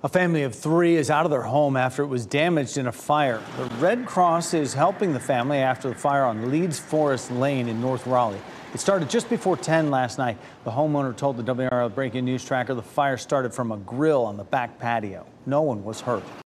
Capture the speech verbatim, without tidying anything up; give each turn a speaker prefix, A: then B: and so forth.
A: A family of three is out of their home after it was damaged in a fire. The Red Cross is helping the family after the fire on Leeds Forest Lane in North Raleigh. It started just before ten last night. The homeowner told the W R L breaking news tracker the fire started from a grill on the back patio. No one was hurt.